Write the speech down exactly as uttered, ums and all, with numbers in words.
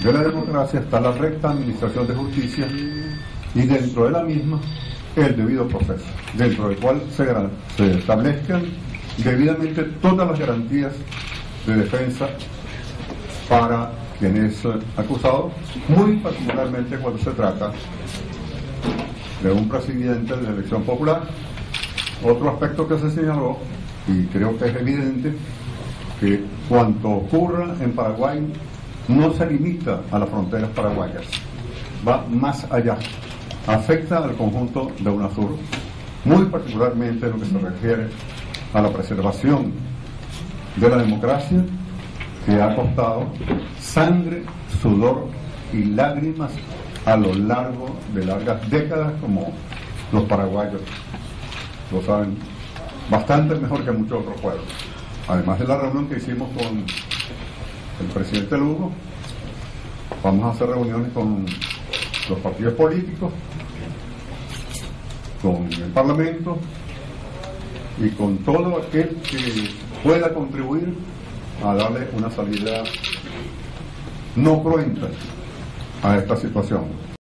de la democracia está la recta administración de justicia y dentro de la misma el debido proceso, dentro del cual se, se establezcan debidamente todas las garantías de defensa para quien es acusado, muy particularmente cuando se trata de un presidente de la elección popular. Otro aspecto que se señaló, y creo que es evidente, que cuanto ocurra en Paraguay no se limita a las fronteras paraguayas, va más allá, afecta al conjunto de UNASUR, muy particularmente en lo que se refiere a la preservación de la democracia, que ha costado sangre, sudor y lágrimas a lo largo de largas décadas, como los paraguayos lo saben bastante mejor que muchos otros pueblos. Además de la reunión que hicimos con el presidente Lugo, vamos a hacer reuniones con los partidos políticos, con el Parlamento y con todo aquel que pueda contribuir a darle una salida no cruenta a esta situación.